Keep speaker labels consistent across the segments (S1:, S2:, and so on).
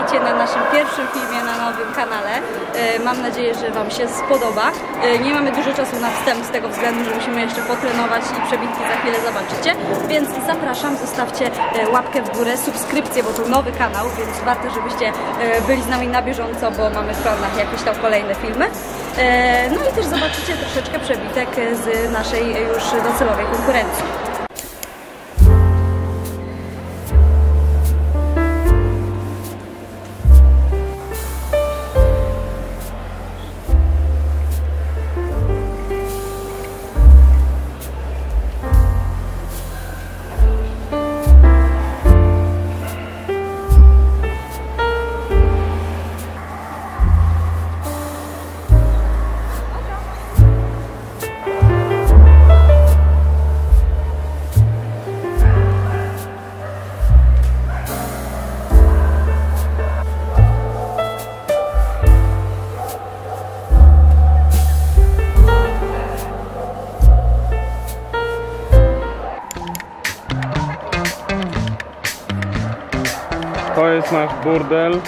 S1: witajcie na naszym pierwszym filmie na nowym kanale. Mam nadzieję, że Wam się spodoba. Nie mamy dużo czasu na wstęp z tego względu, że musimy jeszcze potrenować i przebitki za chwilę zobaczycie. Więc zapraszam, zostawcie łapkę w górę, subskrypcję, bo to nowy kanał, więc warto, żebyście byli z nami na bieżąco, bo mamy w planach jakieś tam kolejne filmy. No i też zobaczycie troszeczkę przebitek z naszej już docelowej konkurencji.
S2: To jest nasz burdel,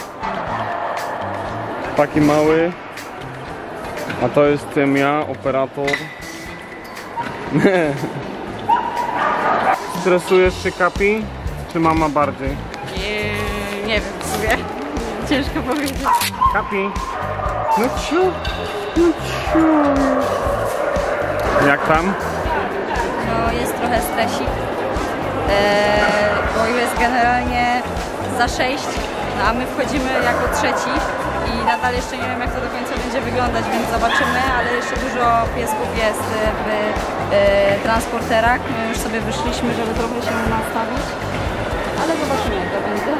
S2: taki mały, a to jestem ja, operator. Stresujesz się, Kapi? Czy mama bardziej?
S1: Nie wiem w sumie, ciężko powiedzieć.
S2: Kapi? No ciu, no ciu. Jak tam?
S1: No jest trochę stresik, bo jest generalnie za 6, no a my wchodzimy jako trzeci i nadal jeszcze nie wiem, jak to do końca będzie wyglądać, więc zobaczymy, ale jeszcze dużo piesków jest w transporterach. My już sobie wyszliśmy, żeby trochę się nastawić, ale zobaczymy, jak to będzie.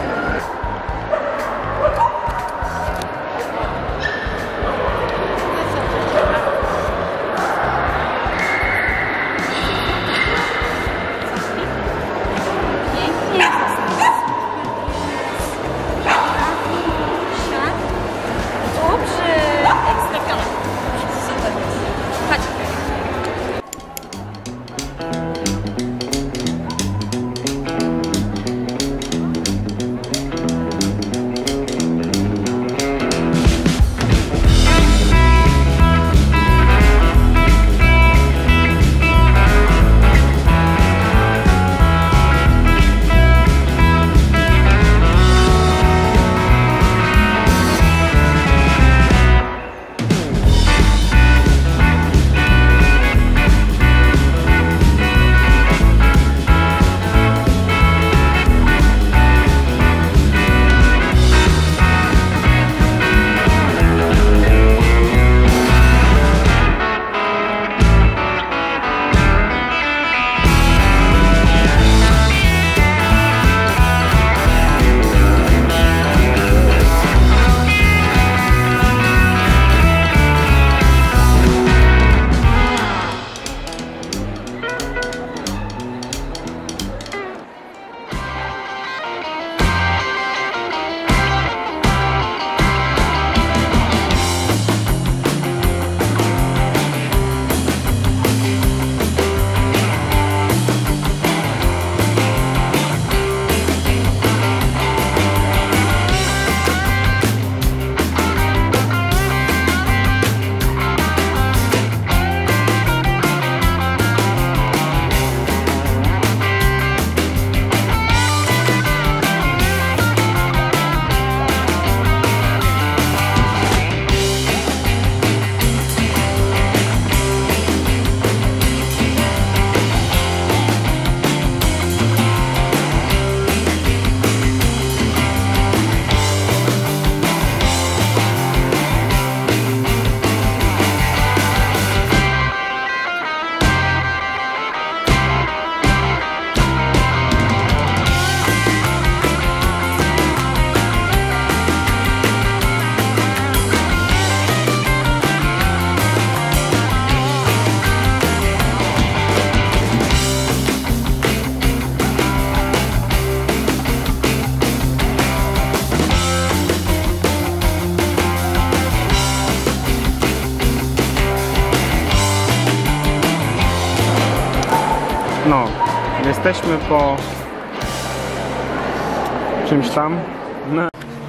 S2: No, jesteśmy po czymś tam. No,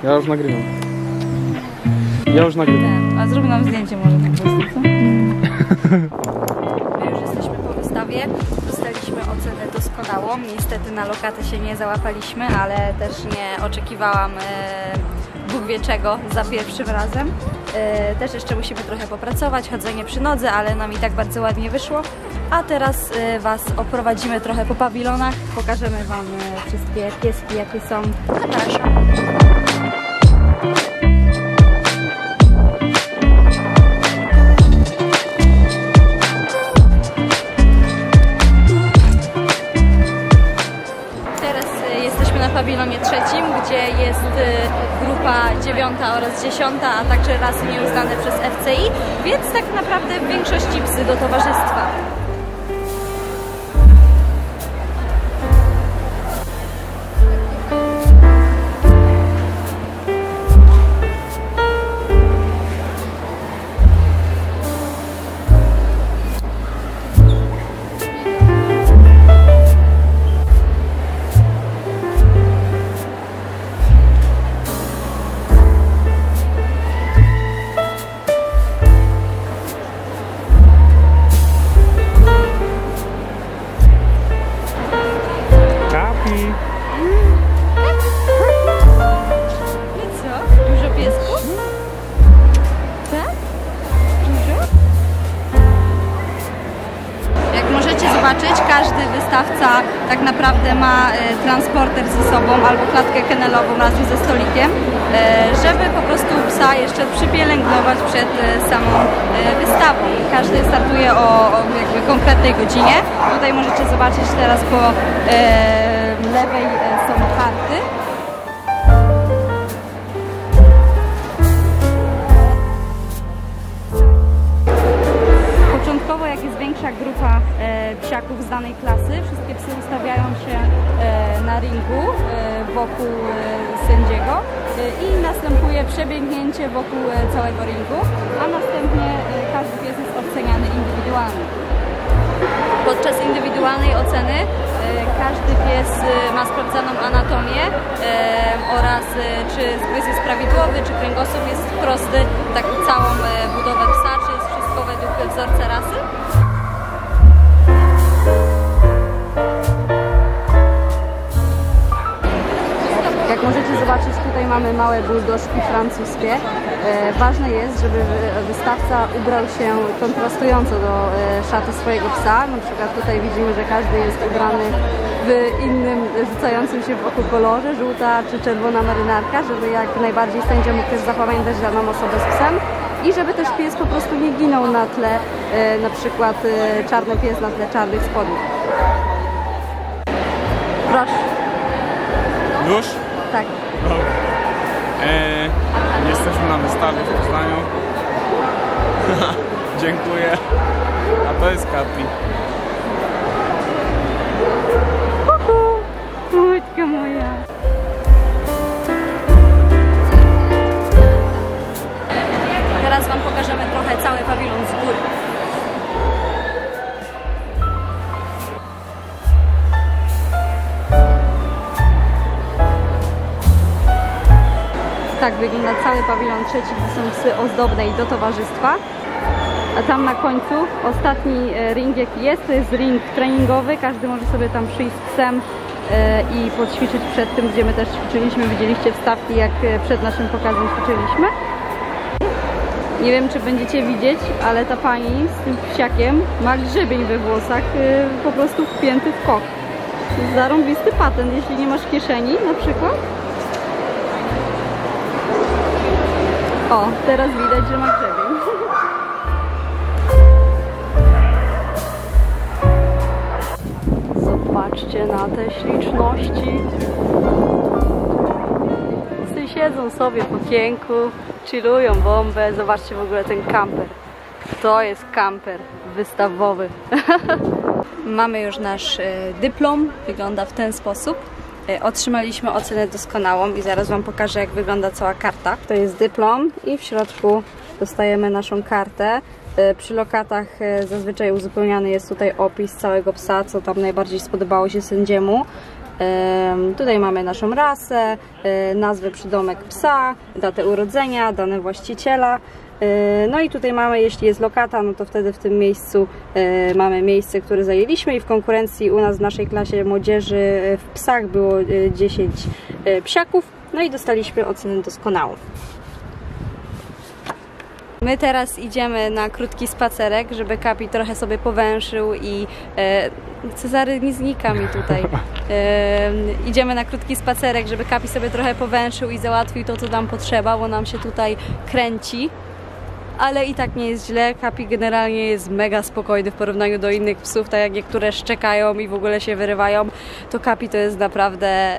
S2: Ja już nagrywam. Ja już nagrywam.
S1: A zrób nam zdjęcie może po prostu, co? My już jesteśmy po wystawie. Dostaliśmy ocenę doskonałą. Niestety na lokatę się nie załapaliśmy, ale też nie oczekiwałam Bóg wie czego za pierwszym razem. Też jeszcze musimy trochę popracować, chodzenie przy nodze, ale nam i tak bardzo ładnie wyszło. A teraz Was oprowadzimy trochę po pawilonach. Pokażemy Wam wszystkie pieski, jakie są. Zapraszam. Na pawilonie trzecim, gdzie jest grupa 9 oraz 10, a także rasy nieuznane przez FCI, więc tak naprawdę w większości psy do towarzystwa. Każdy wystawca tak naprawdę ma transporter ze sobą albo klatkę kennelową razem ze stolikiem, żeby po prostu psa jeszcze przypielęgnować przed samą wystawą. Każdy startuje o jakby konkretnej godzinie. Tutaj możecie zobaczyć teraz po lewej są karty. Początkowo, jak jest większa grupa psiaków z danej klasy, wszystkie psy ustawiają się na ringu wokół sędziego i następuje przebiegnięcie wokół całego ringu, a następnie każdy pies jest oceniany indywidualnie. Podczas indywidualnej oceny każdy pies ma sprawdzaną anatomię oraz czy zgryz jest prawidłowy, czy kręgosłup jest prosty, tak całą budowę psa, czy jest wszystko według wzorca rasy. Jak możecie zobaczyć, tutaj mamy małe buldożki francuskie. Ważne jest, żeby wystawca ubrał się kontrastująco do szaty swojego psa. Na przykład tutaj widzimy, że każdy jest ubrany w innym, rzucającym się wokół kolorze, żółta czy czerwona marynarka, żeby jak najbardziej sędzia mógł też zapamiętać daną osobę z psem i żeby też pies po prostu nie ginął na tle, na przykład czarny pies na tle czarnych spodni. Proszę.
S2: Już?
S1: Tak.
S2: Dobra. Jesteśmy na wystawie w Poznaniu. Dziękuję. A to jest Kapi.
S1: Matka moja. Teraz Wam pokażemy trochę cały pawilon z góry. Tak wygląda cały pawilon trzeci, gdzie są psy ozdobne i do towarzystwa. A tam na końcu ostatni ring jaki jest, to jest ring treningowy. Każdy może sobie tam przyjść z psem i poćwiczyć przed tym, gdzie my też ćwiczyliśmy. Widzieliście wstawki, jak przed naszym pokazem ćwiczyliśmy. Nie wiem, czy będziecie widzieć, ale ta pani z tym psiakiem ma grzebień we włosach, po prostu wpięty w kok. Zarąbisty patent, jeśli nie masz kieszeni na przykład. O, teraz widać, że ma grzebień. Zobaczcie na te śliczności. Psy siedzą sobie w okienku, chillują bombę. Zobaczcie w ogóle ten kamper. To jest kamper wystawowy. Mamy już nasz dyplom. Wygląda w ten sposób. Otrzymaliśmy ocenę doskonałą i zaraz Wam pokażę, jak wygląda cała karta. To jest dyplom i w środku dostajemy naszą kartę. Przy lokatach zazwyczaj uzupełniany jest tutaj opis całego psa, co tam najbardziej spodobało się sędziemu. Tutaj mamy naszą rasę, nazwę przydomek psa, datę urodzenia, dane właściciela. No i tutaj mamy, jeśli jest lokata, no to wtedy w tym miejscu mamy miejsce, które zajęliśmy i w konkurencji u nas w naszej klasie młodzieży w psach było 10 psiaków, no i dostaliśmy ocenę doskonałą. My teraz idziemy na krótki spacerek, żeby Kapi trochę sobie powęszył i Cezary nie znika mi tutaj. Idziemy na krótki spacerek, żeby Kapi sobie trochę powęszył i załatwił to, co nam potrzeba, bo nam się tutaj kręci. Ale i tak nie jest źle. Kapi generalnie jest mega spokojny w porównaniu do innych psów, tak jak niektóre szczekają i w ogóle się wyrywają, to Kapi to jest naprawdę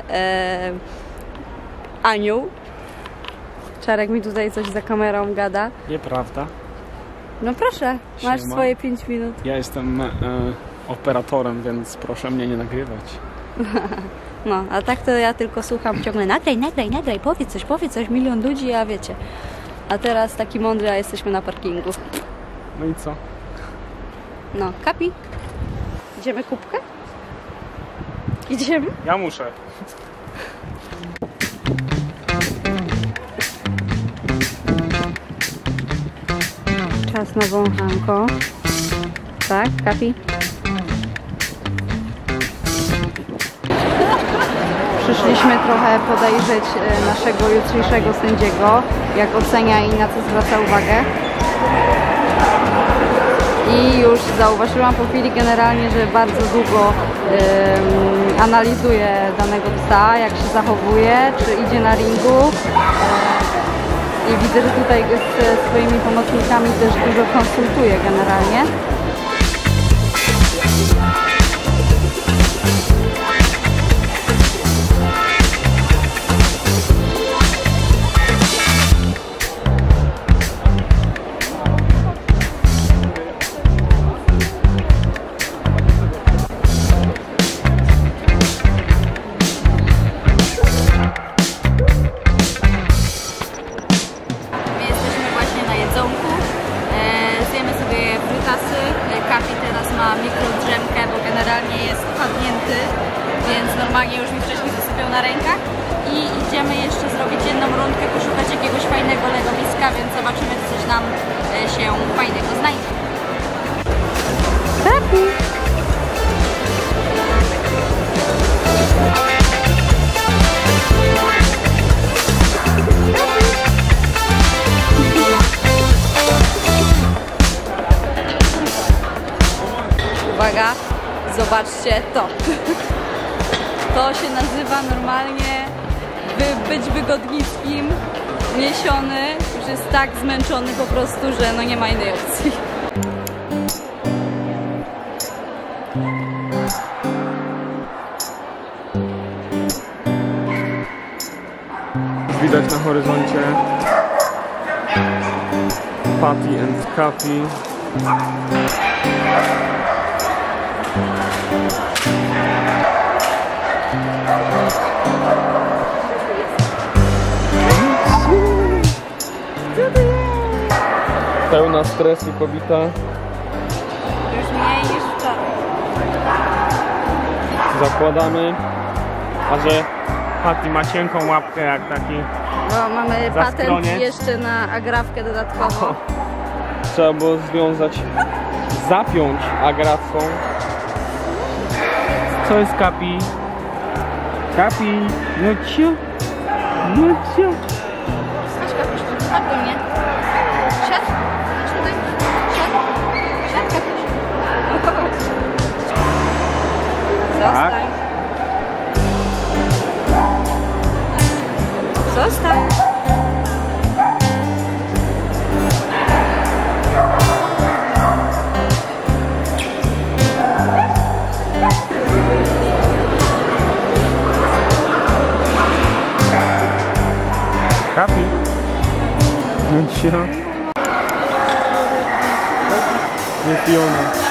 S1: anioł. Czarek mi tutaj coś za kamerą gada.
S2: Nieprawda.
S1: No proszę, masz
S2: Siema.
S1: swoje 5 minut.
S2: Ja jestem operatorem, więc proszę mnie nie nagrywać.
S1: No, a tak to ja tylko słucham ciągle nagraj, powiedz coś, milion ludzi, a wiecie. A teraz taki mądry, a jesteśmy na parkingu.
S2: No i co?
S1: No, Kapi? Idziemy kubkę? Idziemy?
S2: Ja muszę.
S1: Czas na wąchanko. Tak, Kapi? Przyszliśmy trochę podejrzeć naszego jutrzejszego sędziego, jak ocenia i na co zwraca uwagę. I już zauważyłam po chwili generalnie, że bardzo długo analizuje danego psa, jak się zachowuje, czy idzie na ringu. I widzę, że tutaj ze swoimi pomocnikami też dużo konsultuje generalnie. Zjemy sobie frytasy. Kapi teraz ma mikrodrzemkę, bo generalnie jest padnięty, więc normalnie już mi wcześniej zasypiał na rękach. I idziemy jeszcze zrobić jedną rundkę, poszukać jakiegoś fajnego legowiska, więc zobaczymy, czy coś nam się fajnego znajdzie. Kapi! Uwaga, zobaczcie to. To się nazywa normalnie być wygodnickim, niesiony. Już jest tak zmęczony po prostu, że no nie ma innej opcji.
S2: Widać na horyzoncie Patty and Kapi. Pełna stresu kobieta.
S1: Już mniej niż wczoraj.
S2: Zakładamy, a że Patty ma cienką łapkę jak taki.
S1: No, mamy patent
S2: Zastroniec.
S1: jeszcze na agrafkę dodatkowo.
S2: Trzeba było zapiąć agrafką. Co jest Kapi? Kapi, no ciu, no ciu.
S1: Chodź Kapuś, chodź do mnie. Siadł? Chodź tutaj. Siadł? Siadł Kapuś. Zostań. Zostań.
S2: Kapi. No ciu. Nie Fiona.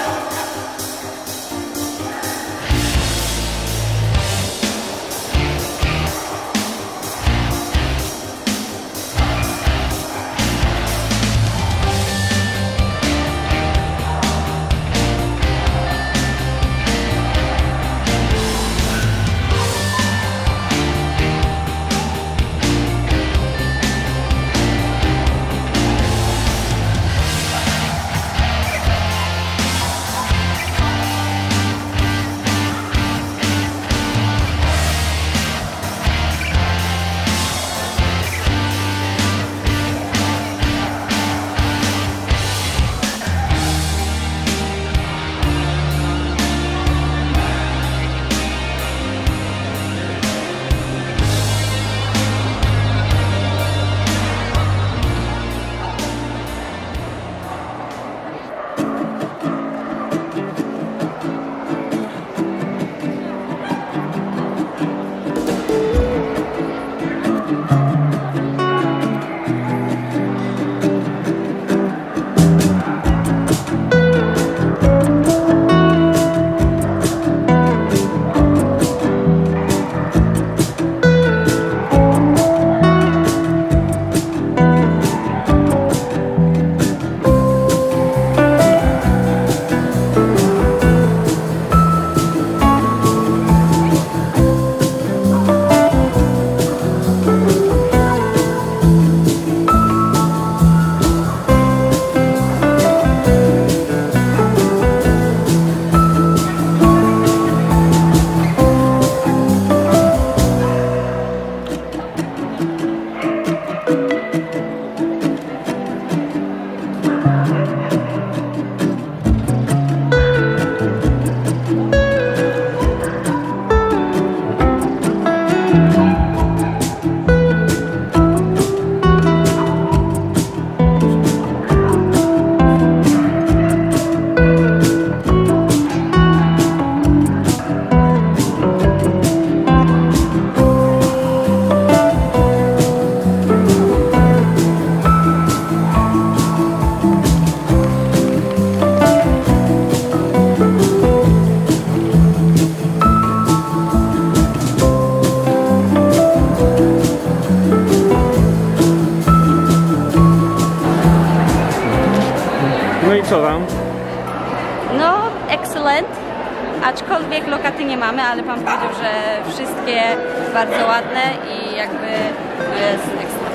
S1: aczkolwiek lokaty nie mamy, ale pan powiedział, że wszystkie bardzo ładne i jakby to jest ekstra.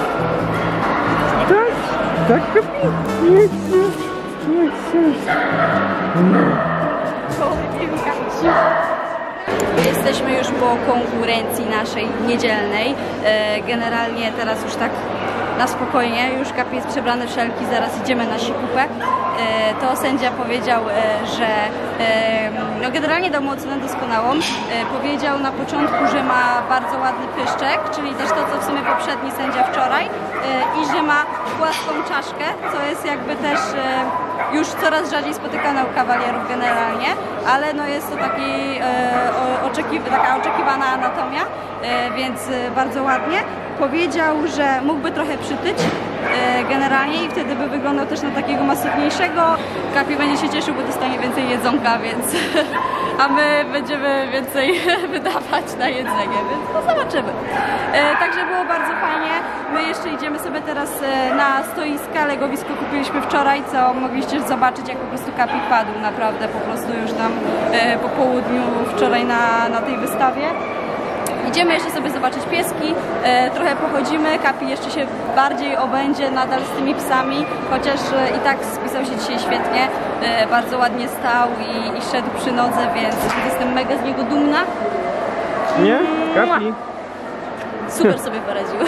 S2: Tak, Kapi? Nie chcę.
S1: Jesteśmy już po konkurencji naszej niedzielnej. Generalnie teraz już tak na spokojnie, już Kapi jest przebrany w szelki, zaraz idziemy na sikupę. To sędzia powiedział, że no generalnie dał mu ocenę doskonałą. Powiedział na początku, że ma bardzo ładny pyszczek, czyli też to, co w sumie poprzedni sędzia wczoraj, i że ma płaską czaszkę, co jest jakby też już coraz rzadziej spotykane u kawalierów generalnie, ale no jest to taki, taka oczekiwana anatomia, więc bardzo ładnie. Powiedział, że mógłby trochę przytyć generalnie i wtedy by wyglądał też na takiego masywniejszego. Kapi będzie się cieszył, bo dostanie więcej jedzonka, więc a my będziemy więcej wydawać na jedzenie, więc no zobaczymy. Także było bardzo fajnie. My jeszcze idziemy sobie teraz na stoiska. Legowisko kupiliśmy wczoraj, co mogliście zobaczyć, jak po prostu Kapi padł naprawdę po prostu już tam po południu wczoraj na tej wystawie. Idziemy jeszcze sobie zobaczyć pieski, trochę pochodzimy, Kapi jeszcze się bardziej obędzie nadal z tymi psami, chociaż i tak spisał się dzisiaj świetnie, bardzo ładnie stał i szedł przy nodze, więc jestem mega z niego dumna.
S2: Nie? Kapi?
S1: Super sobie poradził.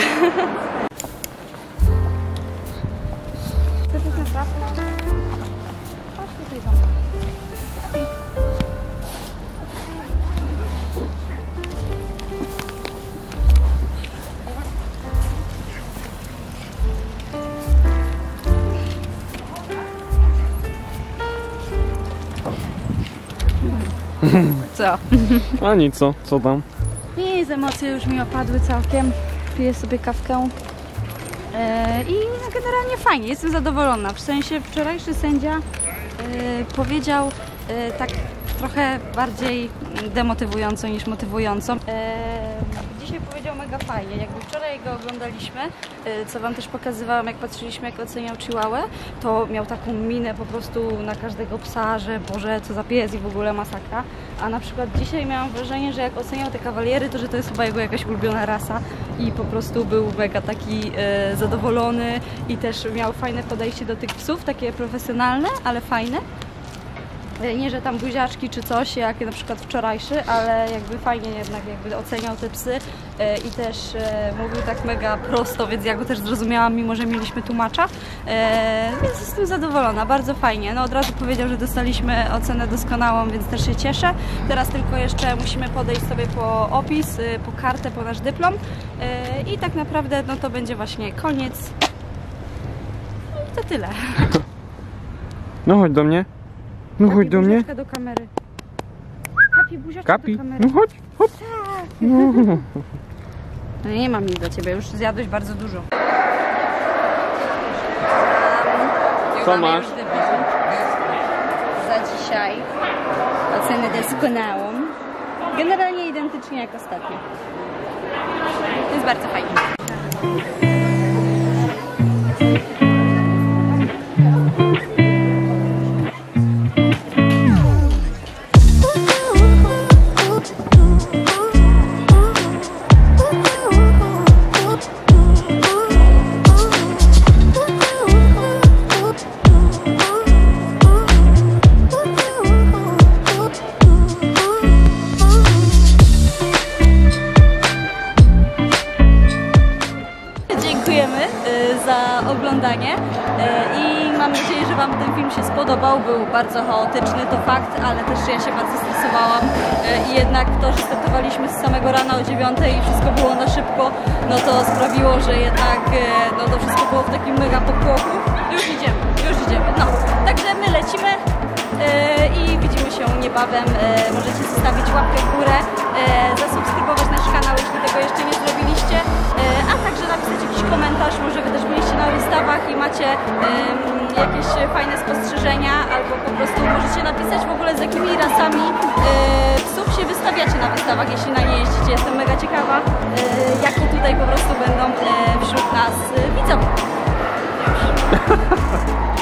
S1: Co?
S2: A nic, co tam?
S1: Nic, emocje już mi opadły całkiem. Piję sobie kawkę. I generalnie fajnie, jestem zadowolona. W sensie wczorajszy sędzia powiedział tak trochę bardziej demotywująco niż motywująco. Dzisiaj powiedział mega fajnie, jakby wczoraj go oglądaliśmy, co wam też pokazywałam, jak patrzyliśmy, jak oceniał Chihuahuę, to miał taką minę po prostu na każdego psa, że Boże, co za pies i w ogóle masakra. A na przykład dzisiaj miałam wrażenie, że jak oceniał te kawaliery, to że to jest chyba jego jakaś ulubiona rasa i po prostu był mega taki zadowolony i też miał fajne podejście do tych psów, takie profesjonalne, ale fajne. Nie, że tam buziaczki czy coś, jak na przykład wczorajszy, ale jakby fajnie jednak jakby oceniał te psy i też mówił tak mega prosto, więc ja go też zrozumiałam, mimo że mieliśmy tłumacza, więc jestem zadowolona, bardzo fajnie. No od razu powiedział, że dostaliśmy ocenę doskonałą, więc też się cieszę. Teraz tylko jeszcze musimy podejść sobie po opis, po kartę, po nasz dyplom i tak naprawdę no to będzie właśnie koniec. I to tyle.
S2: No chodź do mnie. No
S1: Kapi,
S2: chodź do mnie.
S1: do kamery. Kapi, buziaczka
S2: Kapi,
S1: do kamery.
S2: no chodź, chodź. No.
S1: No nie mam nic dla ciebie, już zjadłeś bardzo dużo.
S2: Co masz?
S1: Za dzisiaj ocenę doskonałą. Generalnie identycznie jak ostatnio. Jest bardzo fajnie. Za oglądanie i mam nadzieję, że wam ten film się spodobał. Był bardzo chaotyczny, to fakt, ale też ja się bardzo stresowałam i jednak to, że startowaliśmy z samego rana o 9 i wszystko było na szybko, no to sprawiło, że jednak no to wszystko było w takim mega popłochu. Już idziemy, no. Także my lecimy i widzimy się niebawem. Możecie zostawić łapkę w górę, zasubskrybować nasz kanał, jeśli tego jeszcze nie zrobiliście, a także napisać jakiś komentarz, może wy też byliście na wystawach i macie jakieś fajne spostrzeżenia, albo po prostu możecie napisać w ogóle, z jakimi rasami psów się wystawiacie na wystawach, jeśli na nie jeździcie. Jestem mega ciekawa, jakie tutaj po prostu będą wśród nas widzowie.